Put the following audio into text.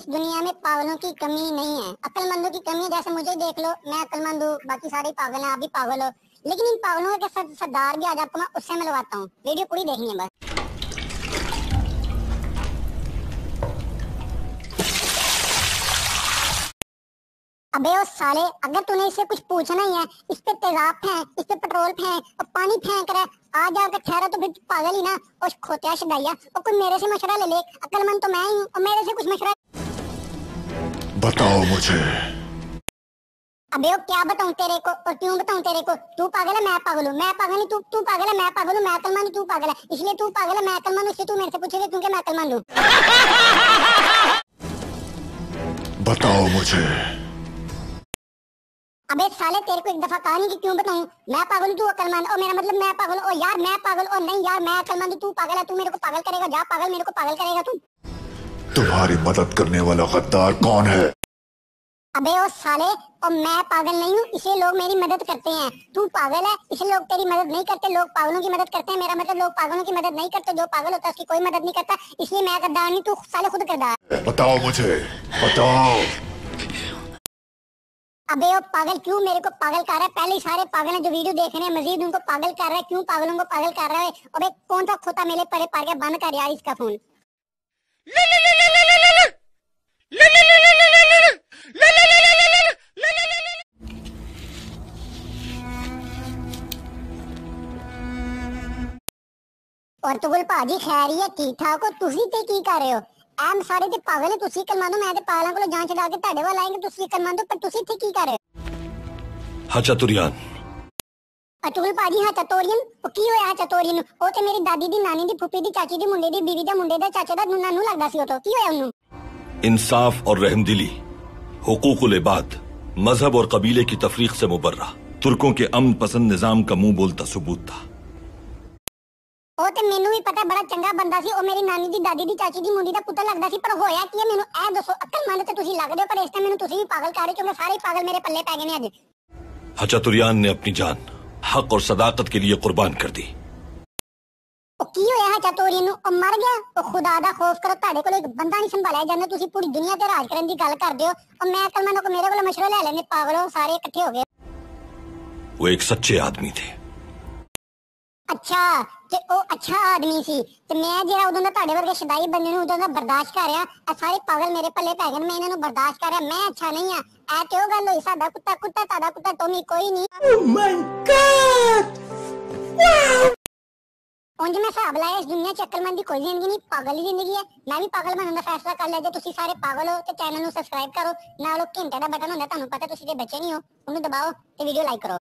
दुनिया में पागलों की कमी नहीं है, अक्लमंदों की कमी है। जैसे मुझे देख लो, मैं अक्लमंद हूँ, बाकी सारे पागल हैं, आप भी पागल हो। लेकिन इन पागलों के सरदार भी आज आपको मैं उससे मिलवाता हूँ। वीडियो पूरी देखनी है बस। अबे ओ साले, अगर तूने इससे कुछ पूछना ही है, इस पे तेजाब फेंक, इस पे पेट्रोल फेंक और पानी फेंक रहा है, आ जाकर ठहरा तो फिर पागल ही ना। और खोतिया शदाइया, और कोई मेरे से मशवरा ले ले। अक्लमंद तो मैं ही हूँ और मेरे से कुछ मशवरा बताओ मुझे। अबे ओ क्या बताऊं तेरे को और क्यों बताऊं तेरे को? तू पागल है, मैं पागल हूँ। मैं पागल नहीं, तू पागल है, मैं पागल हूँ। मैं अक्लमंद, तू पागल है। इसलिए तू पागल है, मैं अक्लमंद हूँ, इसलिए तू मेरे से पूछेगा क्योंकि मैं अक्लमंद हूँ। बताओ मुझे। अबे साले, तेरे को एक दफा कहा नहीं कि क्यों बताऊं? मैं पागल हूँ, तू अक्लमंद, और मेरा मतलब मैं पागल हूँ। और यार मैं पागल, और नहीं यार मैं अक्लमंद हूँ, तू पागल है। तू मेरे को पागल करेगा, जा पागल, मेरे को पागल करेगा तू। तुम्हारी मदद करने वाला गद्दार कौन है? अबे ओ साले, और मैं पागल नहीं हूँ इसलिए लोग मेरी मदद करते हैं। तू पागल है इसलिए लोग तेरी मदद नहीं करते। लोग पागलों की मदद करते हैं, मेरा मतलब लोग पागलों की मदद नहीं करते। जो पागल होता है उसकी कोई मदद नहीं करता, इसलिए मैं गद्दार नहीं, तू साले खुद गद्दार। बताओ मुझे, बताओ। अबे ओ पागल, क्यों मेरे को पागल कर रहा है? पहले ही सारे पागल हैं जो वीडियो देख रहे हैं, मजीद उनको पागल कर रहा है। क्यों पागलों को पागल कर रहा है? अबे कौन सा खोता मेले परे पार गया? बंद कर यार इसका फोन। और तो गुल भाजी खैर ही ठीक ठाक हो? तुसी ते की कर रहे हो? एम सारे ते पागल है, तुसी कलमांदो। मैं ते पागलों को जान छड़ा के ਤੁਹਾਡੇ ਵੱਲ आएंगे, तुसी कलमांदो, पर तुसी ते की कर रहे हो? हाँ चतुरियान। अटुल भाजी, हाँ चतोरियन ओ की होया? चतोरियन ओ ते मेरी दादी दी, नानी दी, फुफी दी, चाची दी, मुंडे दी, बीवी दा, मुंडे दा, चाचे दा नानू लगदा सी। ओ तो की होया उन्नू? इंसाफ और रहमदिली, हुकूकुल इबाद, मजहब और कबीले की तफरीक से मुबर्रा तुर्कों के अमन पसंद निजाम का मुंह बोलता सबूत था। ओ ते मेनू भी पता बड़ा चंगा बंदा सी। ओ मेरी नानी दी, दादी दी, चाची दी, मुंडी दा पुत्तर लगदा सी। पर होया की मेनू ए दसो, अक्लमंद ते तुसी लगदे हो, पर इस टाइम मेनू तुसी भी पागल कर रहे हो, क्योंकि सारे पागल मेरे पल्ले पै गए ने अज। हचतुरियान ने अपनी जान हक और सदाकत के लिए कुर्बान कर दी। ओ की होया चतोरियन नू? ओ मर गया? ओ खुदा दा खौफ करो, ਤੁਹਾਡੇ ਕੋਲ एक बंदा नहीं संभालिया जांदा, तुसी पूरी दुनिया ते राज करन दी गल करदे हो। और मैं अक्लमंद को मेरे कोल मशवरा ले लेने, पागलों सारे इकट्ठे हो गए। वो एक सच्चे आदमी थे। अच्छा, ते ओ अच्छा आदमी सी ते मैं जेड़ा उदों दा ਤੁਹਾਡੇ वर्गे शदाई बंदे नू उदों दा बर्दाश्त कर रहा। आ सारे पागल मेरे पल्ले पै गए, मैं इन्हां नू बर्दाश्त कर रहा। मैं अच्छा नहीं आ। ऐ ते ओ गल होई, साडा कुत्ता कुत्ता, ताड़ा कुत्ता टॉमी कोई नहीं। Oh my God, wow. उंज मैं हिसाब लाया, इस दुनिया च अक्लमंद दी कोई जिंदगी नहीं, पागल ही जिंदगी है। मैं भी पागल बनने दा फैसला कर लिया। जे तुसी सारे पागल हो ते चैनल नू सब्सक्राइब करो, नाल ओ घंटे दा बटन हुंदा, तुहानू पता तुसी ते बच्चे नहीं हो, उन्नू दबाओ ते वीडियो लाइक करो।